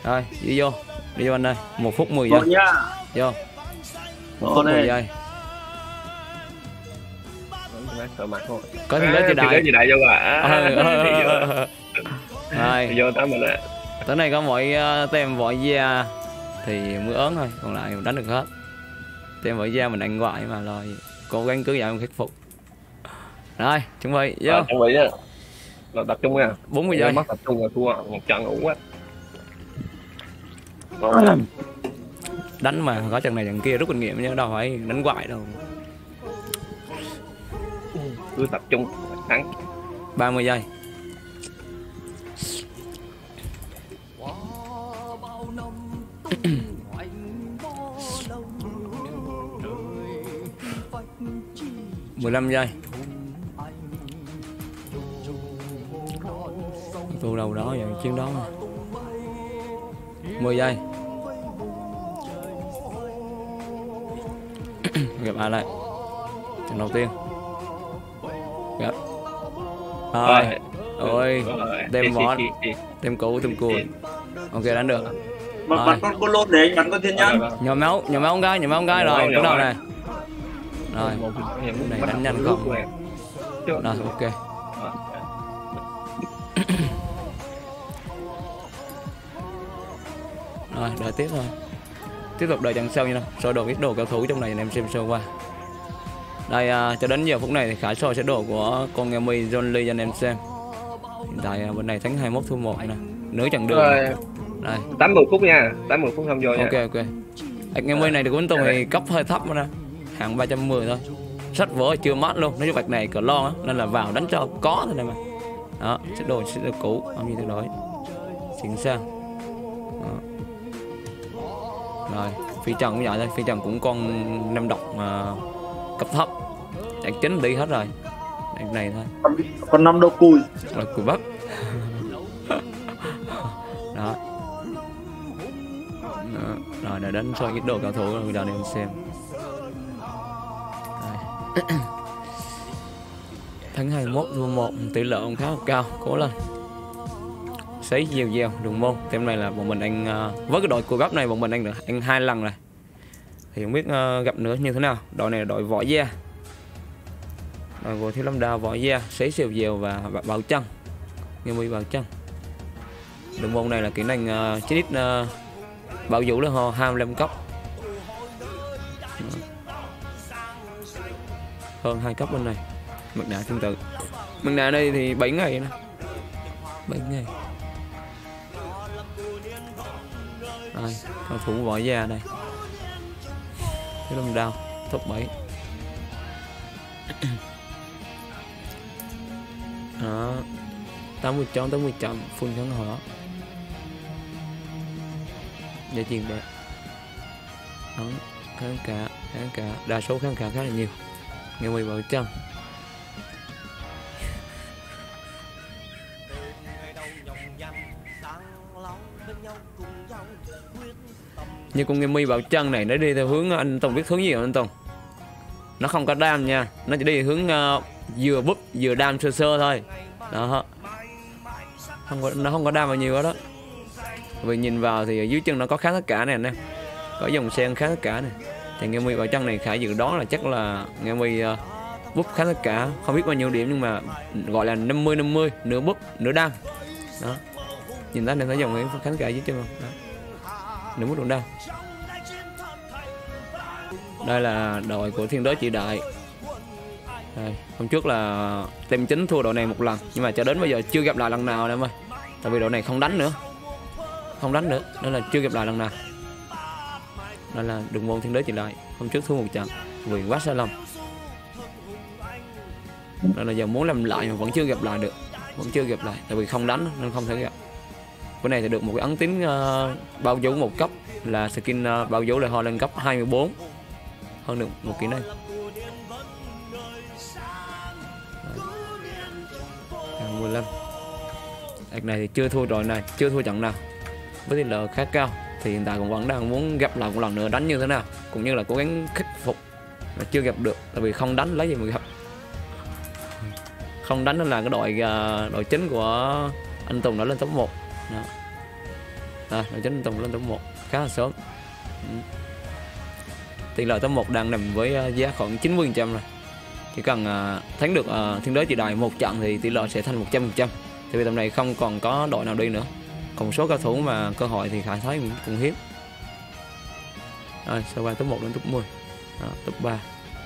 Rồi đi vô anh ơi, 1 phút 10 Vô giây. nhá. Vô. 1 Vô phút 10 đây. giây. Sợ mặt thôi. Có thiên đế Thì chị đại. gì đại vô à? Rồi. Vô tới mình ạ. Tới này có mỗi tem vội da thì mới ớn thôi, còn lại mình đánh được hết. Tem vội da mình đánh ngoại mà rồi cố gắng cứ vậy mình khắc phục. Rồi, chuẩn bị vô. Chuẩn bị á. Rồi tập trung nha. 40 giây. Mất tập trung rồi thua một trận ngủ quá. Đánh mà có trận này trận kia rút kinh nghiệm chứ đâu phải đánh hoài đâu. Cứ tập trung thắng. 30 giây. Mười 15 giây. Tôi đâu đó vậy chiến đó mà. 10 giây. Gặp ai lại trận đầu tiên gặp rồi ôi đem món đem cũ đem cùi. Ok đánh được. Bắn con lốt để anh bắn con thiên nhân. Nhỏ máu con gái rồi đứng đầu này rồi này đánh nhanh không rồi ok. Rồi đợi tiếp thôi, tiếp tục đợi trận sau như nào soi đồ ít đồ cao thủ trong này anh em xem sơ qua. Đây cho đến giờ phút này thì khả soi sẽ đồ của con Nghe Mi John Lee cho anh em xem. Hiện tại bên này thắng 21 thua 1 nè, nửa chặng đường. Đây 80 phút nha, 80 phút không vô nha. Ok. Nghe Mi này được Quỳnh Tùng thì cấp hơi thấp nữa nè, hạng 310 thôi. Sách vở chưa mát luôn, nói chung bạch này cờ lon á nên là vào đánh cho có thôi này mà. Đó, sẽ đồ cũ, không gì thay đổi. Chuyển sang. Đó. Rồi, phi trần cũng vậy thôi, phi trần cũng con 5 độc mà cấp thấp. Đạn chính đi hết rồi. Đạn này thôi. Con 5 đâu cùi. Rồi cùi bắp. Đó. Rồi để đến soi ít đồ cao thủ rồi giờ em xem. Thắng 21 thua 1, tỷ lệ cũng khá là cao, cố lên. Sấy dèo đường môn. Tem này là bọn mình ăn với cái đội cùi bắp này bọn mình ăn được ăn 2 lần rồi. Thì không biết gặp nữa như thế nào. Đội này là đội võ da. Đội của Thiếu Lâm Đao võ da, sấy siêu dèo và bảo chân. Nghe Mi bảo chân. Đường môn này là kỹ năng 9x bảo vũ lên hồ 25 cấp. Hơn 2 cấp bên này. Mặt nạ tương tự. Mặt nạ đây thì 7 ngày nè. 7 ngày. Đây, cao thủ võ da đây. Thiếu Lâm Đao top 7. Đó. 80 chấm full kháng hỏa. Giá tiền đẹp. Đó, kháng cả, đa số kháng cả khá là nhiều. Nghe Mi bảo chân. Như con Nghe Mi bảo chân này nó đi theo hướng anh Tùng biết hướng gì không anh Tùng? Nó không có đam nha, nó chỉ đi hướng vừa búp vừa đam sơ thôi. Đó. Nó không có đam bao nhiêu hết đó. Vì nhìn vào thì ở dưới chân nó có kháng tất cả này anh em. Có dòng sen kháng tất cả này. Thì Nghe Mi bảo chân này khả dự đoán là chắc là Nghe Mi búp kháng tất cả, không biết bao nhiêu điểm nhưng mà gọi là 50-50, nửa búp, nửa đam. Đó. Nhìn thấy thấy dòng kháng tất cả dưới chân không? Đó. Nửa búp nửa đam. Đây là đội của Thiên Đế Chỉ Đại. Đây, hôm trước là tem chính thua đội này một lần nhưng mà cho đến bây giờ chưa gặp lại lần nào em ơi. Tại vì đội này không đánh nữa nên là chưa gặp lại lần nào. Đây là Đường môn Thiên Đế Chỉ Đại, hôm trước thua một trận vì quá sai lầm. Nên là giờ muốn làm lại mà vẫn chưa gặp lại được, tại vì không đánh nên không thể gặp. Bữa này thì được một cái ấn tín bao dấu một cấp là skin bao dấu lại ho lên cấp 24, hơn được một kỹ năng. 15. Đợt này thì chưa thua đội này, chưa thua trận nào với tỷ lệ khá cao. Thì hiện tại cũng vẫn đang muốn gặp lại một lần nữa đánh như thế nào, cũng như là cố gắng khắc phục mà chưa gặp được, tại vì không đánh lấy gì mà gặp. Không đánh là cái đội chính của anh Tùng đã lên top 1 đó. Rồi đội chính Tùng lên top 1 khá là sớm. Tỷ lệ top 1 đang nằm với giá khoảng 90% rồi. Chỉ cần thắng được Thiên Đới Chị Đại một trận thì tỷ lệ sẽ thành 100%. Tại vì tầm này không còn có đội nào đi nữa. Còn một số cầu thủ mà cơ hội thì Khải thấy cũng hiếm. Rồi sau qua top 1 đến top 10. Đó, top 3.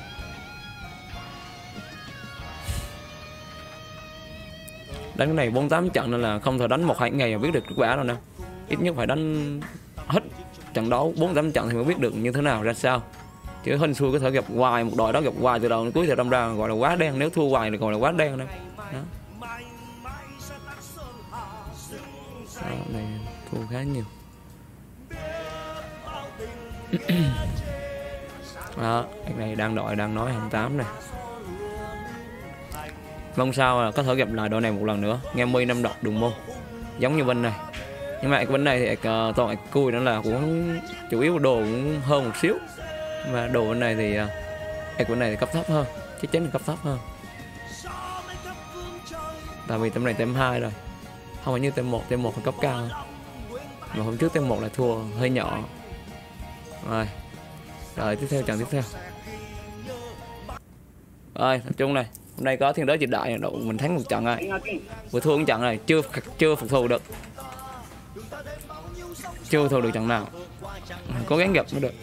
Đánh cái này 48 trận nên là không thể đánh 1-2 ngày mà biết được kết quả đâu nè. Ít nhất phải đánh hết trận đấu 48 trận thì mới biết được như thế nào ra sao. Chứ hên xui có thể gặp hoài một đội đó, gặp hoài từ đầu đến cuối thì đâm ra gọi là quá đen, nếu thua hoài thì gọi là quá đen đó. Đó, này thua khá nhiều. Đó, cái này đang đội đang nói 28 này. Mong sao là có thể gặp lại đội này một lần nữa. Nghe mi năm độc Đường Môn giống như bên này, nhưng mà cái bên này thì toàn cùi nữa là cũng chủ yếu đồ cũng hơn một xíu, mà đồ bên này thì bên này thì cấp thấp hơn, chắc chắn là cấp thấp hơn. Tại vì tầm này tem 2 rồi, không phải như tem 1 là cấp cao hơn. Mà hôm trước tem 1 là thua hơi nhỏ. Rồi tiếp theo trận tiếp theo. Rồi tập trung này, hôm nay có Thiên Đới Chị Đại đội mình thắng một trận rồi, vừa thua một trận này, chưa phục thù được, chưa phục thù được trận nào, cố gắng gặp mới được.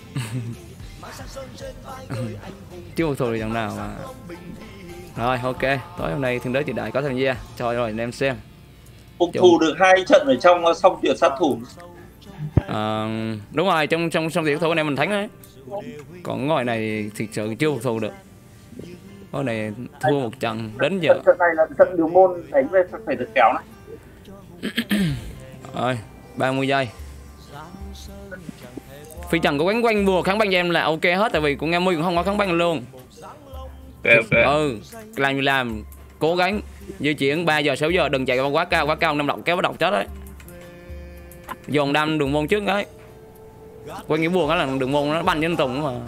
Chưa phục thù được trận nào mà. Rồi ok, tối hôm nay Thiên Đới Chị Đại có tham gia cho rồi anh em xem. Phục thù được 2 trận ở trong song tuyển sát thủ. Đúng rồi, trong song tuyển thủ anh em mình thắng đấy. Còn ngồi này thực sự chưa phục thù được. Cái này thua một trận đến giờ. Trận này là trận Đường Môn đánh về phải được kéo này. Rồi 30 giây. Phi Trần có quánh bùa kháng băng cho em là ok hết, tại vì của Nga My cũng không có kháng băng luôn. Làm cố gắng di chuyển 3 giờ 6 giờ, đừng chạy quá cao năm độc kéo bắt độc chết đấy. Dồn đâm Đường Môn trước đấy. Quanh cái bùa đó là Đường Môn nó banh với anh Tùng mà.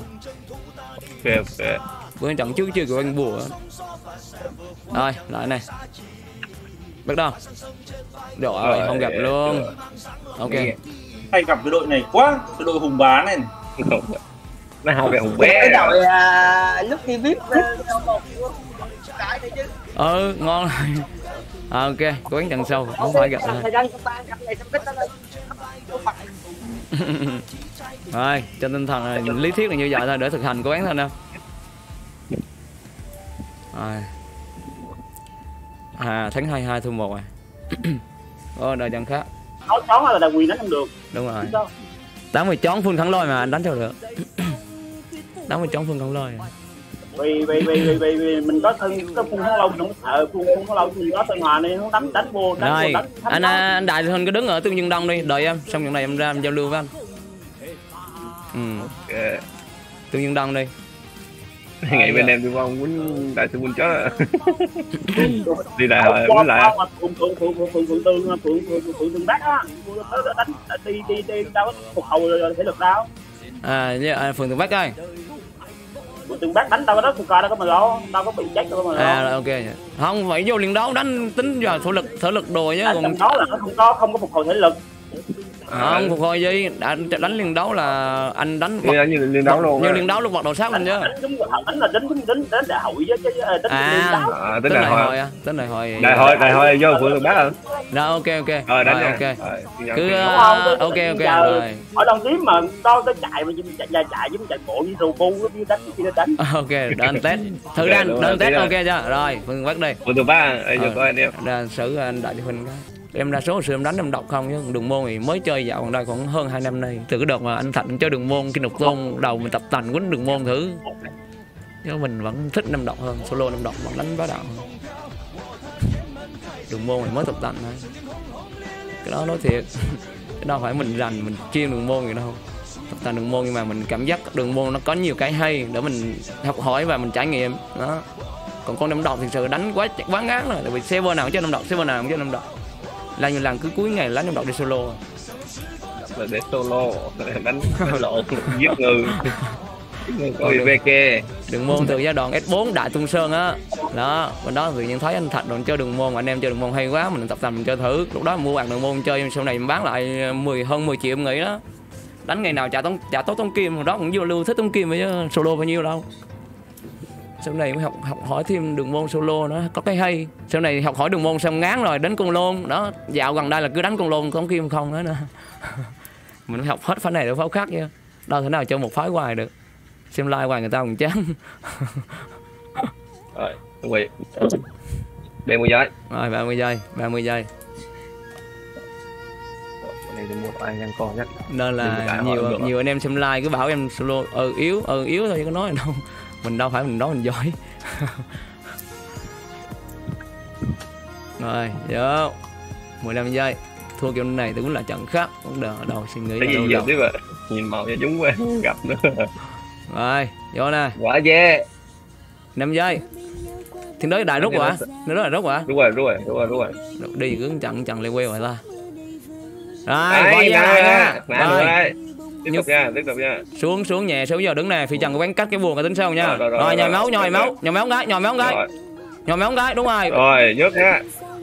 Bữa trận trước chưa quanh bùa. Rồi lại này. Bắt đầu. Rồi không gặp luôn. Ok. Hay gặp cái đội này quá, cái đội Hùng Bá này. Nó không về Hùng bé. Cái đội lúc đi VIP một cái này chứ. Ngon rồi. Ok, cố gắng trận sau không phải gặp thôi. Rồi, trên tinh thần là lý thuyết là như vậy thôi, để thực hành cố gắng thôi nè. Rồi. Thắng 2-2 thua 1 rồi. Đời trận khác. Áo chón là quyền đánh không được. Đúng rồi. 80 chón full kháng lôi mà anh đánh cho được. 80 chón full kháng lôi. Vì mình có thân có phun kháng lâu, mình không phun kháng lâu thì có Sơn Hòa này nó đánh vô. Rồi, anh Đại Hình cứ đứng ở Tương Dương Đông đi, đợi em, xong trận này em ra em giao lưu với anh. Tương Dương Đông đi. Ngày bên em đi qua ông quýnh Đại Sư Quân chết. Đi đại hội quýnh lại. Phượng Tương Bắc á, đánh đi đâu có phục hầu thể lực đâu. Phượng Tương Bắc ơi. Phượng Tương Bắc đánh tao đó phục coi đâu có mà lo, tao có bị chết đâu mà lo. Ok. Không phải vô liền đấu đánh tính giờ thể lực đồ chứ. Còn đó là nó không có phục hồi thể lực. Không phục hồi gì, đánh liên đấu là anh đánh như liên đấu luôn. Như liên đấu luôn bật đồ sát lên chứ. Đánh là đánh đại hội chứ tính đại hội. Tính đại hội. Đại hội vô Phượng Tương Bắc hả? Rồi ok. Rồi đánh ok. Cứ ok rồi. Ở Đồng Kiếm mà to tới chạy mà chạy với chạy bộ như rù bu như đánh như đánh. Ok, đơn test. Thử đơn test ok chưa? Rồi, Phượng Bắc đi. Phượng Tương Bắc đây cho coi anh em. Ra xử anh Đại Huynh cái. Em đa số hồi xưa em đánh năm độc không, chứ Đường Môn thì mới chơi dạo gần đây khoảng hơn 2 năm nay. Từ cái đợt mà anh Thạnh chơi Đường Môn Kinh Độc Tôn đầu mình tập tành quýnh Đường Môn thử. Nhưng mình vẫn thích năm độc hơn, solo năm độc vẫn đánh bá đạo hơn. Đường Môn thì mới tập tành thôi. Cái đó nói thiệt. Cái đó phải mình rành, mình chuyên Đường Môn gì đâu. Tập tành Đường Môn nhưng mà mình cảm giác Đường Môn nó có nhiều cái hay để mình học hỏi và mình trải nghiệm. Đó. Còn con năm độc thì sự đánh quá ngán rồi, tại vì server nào cũng chơi năm độc, server nào cũng chơi năm độc. Là nhiều lần cứ cuối ngày lấy năm độc đi solo. Là để solo đánh lộn giết người. Ôi VK. Đường môn từ giai đoạn S4 Đại Tung Sơn á. Đó, bên đó tự nhiên thấy anh Thạch còn chơi đường môn, anh em chơi đường môn hay quá, mình tập tành mình chơi thử. Lúc đó mua bạn đường môn chơi, sau này mình bán lại hơn 10 triệu em nghĩ đó. Đánh ngày nào trả tốt tống kim, hồi đó cũng vô lưu thích tống kim chứ solo bao nhiêu đâu. Sau này mới học hỏi thêm đường môn solo nó có cái hay. Sau này học hỏi đường môn xong ngán rồi đánh con lôn đó, dạo gần đây là cứ đánh con lôn tống kim không nữa. Mình phải học hết phái này được phái khác chứ, đâu thể nào cho một phái hoài được, xem like hoài người ta còn chán. Rồi chuẩn bị 30 giây. Rồi 30 giây 30 giây. Này thì một ai ăn con nhất Nên là nhiều anh em xem like cứ bảo em solo yếu thôi chứ có nói đâu, mình đâu phải mình nói mình giỏi. Rồi vô 15 giây. Thua kiểu này thì cũng là trận khác, cũng đỡ đầu suy nghĩ. Cái gì giờ tiếp à, nhìn màu cho chúng quá gặp nữa. Rồi vô nè, Quả dê 5 giây. Thiên đới đại rút hả? Thiên đới đại rút hả? Đúng rồi. Đi cứ chặn lại queo rồi ta. Rồi quay ra lại nha. Rồi tiếp tục nha. Xuống nhẹ xuống giờ đứng nè, phi trần có quán cách cái buồn cái tính sao nha. Rồi nhồi máu cái, đúng rồi. Rồi nhấc nha.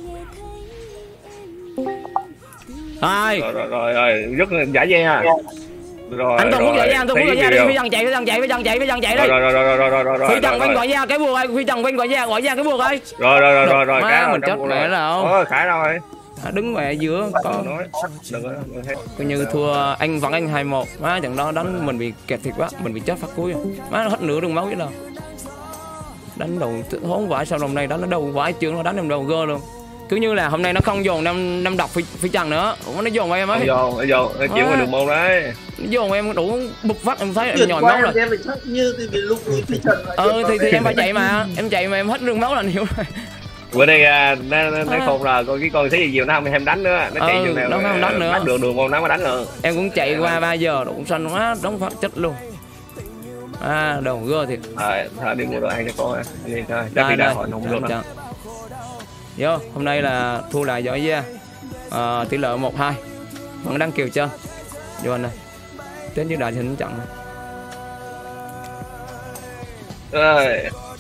Rồi nhấc giả dây nha. Rồi anh Tùng muốn chạy ra, đi phi trần chạy đi. Rồi Phi trần quanh gọi ra cái buồn ơi, phi trần quanh gọi ra cái buồn ơi. Rồi cái mình chết mẹ đâu. Khải rồi. Đứng mẹ giữa con. Coi như thua anh vẫn anh 2-1. Má trận đó đánh mình bị kẹt thiệt quá, mình bị chết phát cuối. Má hết nửa đường máu vậy đâu. Đánh đầu hốn vãi, sau đồng này đánh nó đầu vãi chương, nó đánh em đầu gơ luôn. Cứ như là hôm nay nó không dồn năm độc phi trần nữa. Ủa nó dồn em ấy. Nó chuyển qua đường môn đấy. Nó dồn em đủ bục phát em thấy em nhồi máu rồi. Thì em phải chạy mà. Em chạy mà em hết đường máu là nhiều rồi. Bữa đây nó khôn là con thấy gì nhiều nó không em đánh nữa, nó chạy đường nào nó không đánh nữa, bắt được đường môn nó mới đánh nữa. Em cũng chạy qua 3 giờ đụng xanh quá, đóng phát chết luôn. Đầu gơ thiệt. Thôi đi mua đồ ăn cho con đi thôi. Đây hỏi nông luôn đó. Vô, hôm nay là thua lại giỏi ra. Tỷ lệ 1-2. Vẫn đang kiều chân. Vô anh này. Đến với đại hình trận. Rồi.